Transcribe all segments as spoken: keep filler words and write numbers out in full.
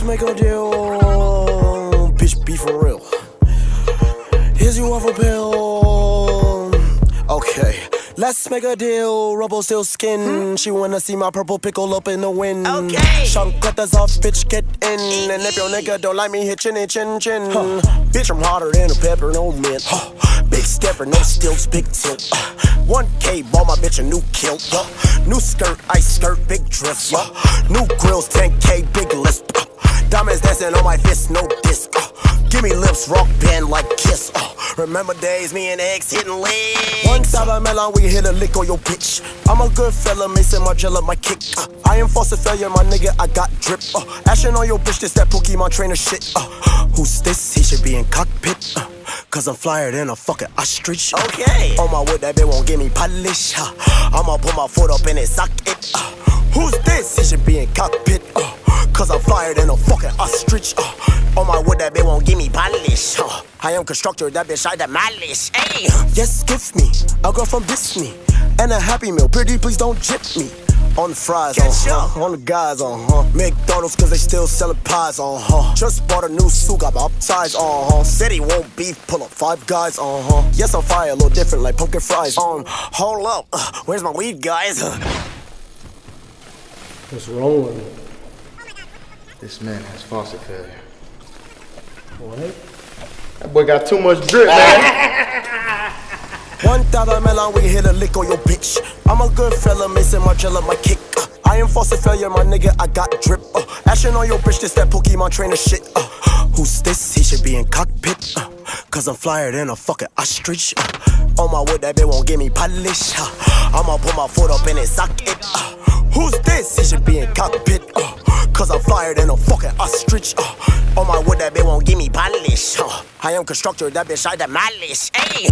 make a deal, bitch, be for real. Here's you off a pill. Okay, let's make a deal. Rubble still skin. Hmm? She wanna see my purple pickle up in the wind. Okay. Chunk cutters off, bitch, get in. And if your nigga don't like me, hit chin, chin, chin. Huh. Bitch, I'm hotter than a pepper, no mint. Huh. Big stepper, no stilts, big tilt. Uh, one K, bought my bitch a new kilt. Uh, new skirt, ice skirt, big drift. Uh, new grills, ten K, big lisp. Uh, diamonds dancing on my fist, no disc. Uh, give me lips, rock band like Kiss. Uh, remember days, me and X hitting legs. One time I melon, we hit a lick on your bitch. I'm a good fella, Mason Margiela, my kick. Uh, I am false failure, my nigga, I got drip. Uh, action on your bitch, this that Pokemon trainer shit. Uh, who's this? He should be in cockpit. Uh, Cause I'm flyer than a fucking ostrich. Okay. On my wood, that bitch won't give me polish. Uh, I'ma put my foot up in it, sock it. Uh, who's this? He should be in cockpit. Uh, Cause I'm flyer than a fucking ostrich. Uh, on my wood, that bitch won't give me polish. Uh, I am constructor, that bitch I demolish. Hey. Yes, give me a girl from Disney and a Happy Meal. Pretty, please don't jip me. On the fries, on uh, huh. On the guys, on uh, huh. McDonald's, cause they still selling pies, on uh, huh. Just bought a new suit, got my upsides, on uh, huh. Said he won't beef, pull up five guys, on uh, huh. Yes, I'm fire, a little different, like pumpkin fries. On, uh, hold up, uh, where's my weed, guys? What's wrong with him? This man has faucet failure. What? That boy got too much drip, man. One dollar melon, we hit a lick on your bitch. I'm a good fella, Mason Margiela, my kick. Uh, I am false failure, my nigga, I got drip. Uh, action on your bitch, this that Pokemon trainer shit. Uh, who's this? He should be in cockpit. Uh, Cause I'm flyer than a fucking ostrich. Uh, on my wood, that bitch won't give me polish. Uh, I'ma put my foot up in it, sock it. Uh, who's this? He should be in cockpit. Uh, Cause I'm flyer than a fucking ostrich. Uh, on my wood, that bitch won't give me polish. Uh, I am constructor, that bitch I demolish. Hey.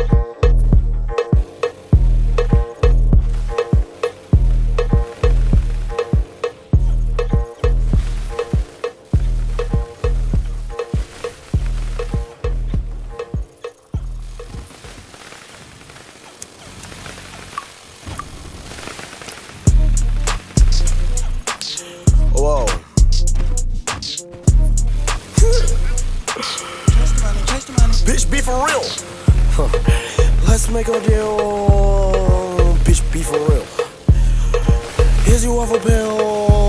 Whoa. Bitch, be for real. Huh. Let's make a deal. Bitch, be for real. Here's you off a pill.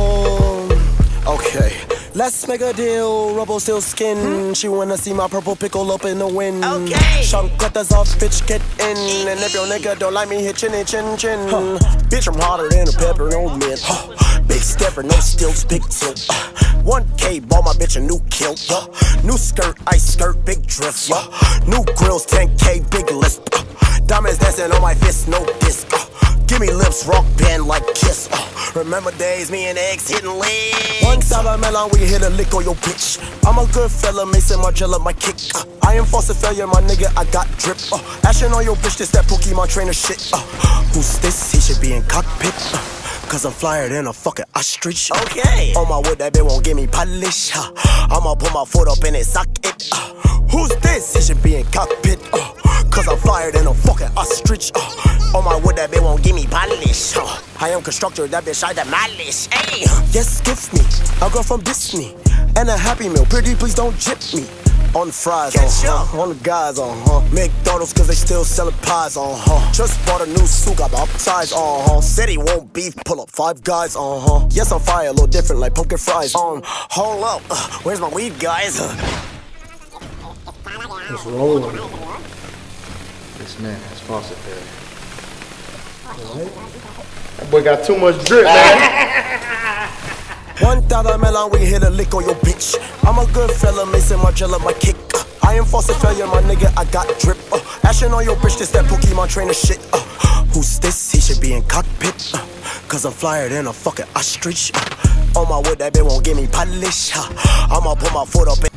Okay. Let's make a deal. Rubble still skin. Hmm? She wanna see my purple pickle up in the wind. Okay. Chunk cutters off, bitch, get in. And if your nigga don't like me, hit chin, chin, chin. Huh. Bitch, I'm hotter than a pepper, no mint. Huh. Big stepper, no stilts, big tilt. Uh, one K, bought my bitch a new kilt. Uh, new skirt, ice skirt, big drift. Uh, new grills, ten K, big lisp. Uh, diamonds dancing on my fist, no disc. Uh, give me lips, rock band like Kiss. Uh, remember days, me and X hitting legs. One time I melon, we hit a lick on your bitch. I'm a good fella, Mason Margiela, my kick. Uh, I am false failure, my nigga, I got drip. Uh, action on your bitch, this that Pokemon trainer shit. Uh, who's this? He should be in cockpit. Uh, Cause I'm flyer than a fucking ostrich. Okay. On my wood, that bitch won't give me polish. Uh, I'ma put my foot up in it, sock it. Uh, who's this? He should be in cockpit. Uh, Cause I'm flyer than a fucking ostrich. Uh, on my wood, that bitch won't give me polish. Uh, I am constructor, that bitch I demolish. Hey. Yes, give me a girl from Disney and a Happy Meal. Pretty, please don't jip me. On the fries, on uh, huh. On the guys, on uh, huh. McDonald's, cause they still selling pies, on uh, huh. Just bought a new suit, got my upsides, on uh, huh. Said he won't beef, pull up five guys, on uh, huh. Yes, I'm fire, a little different, like pumpkin fries. On, hold up, uh, where's my weed, guys? What's wrong with him? This man has faucet failure. What? That boy got too much drip, man. One dollar melon, we hit a lick on your bitch. I'm a good fella, Mason Margiela, my kick. Uh, I am false failure, my nigga, I got drip. Uh, action on your bitch, this that Pokemon trainer shit. Uh, who's this? He should be in cockpit. Uh, Cause I'm flyer than a fucking ostrich. Uh, on my wood, that bitch won't give me polish. Uh, I'ma put my foot up in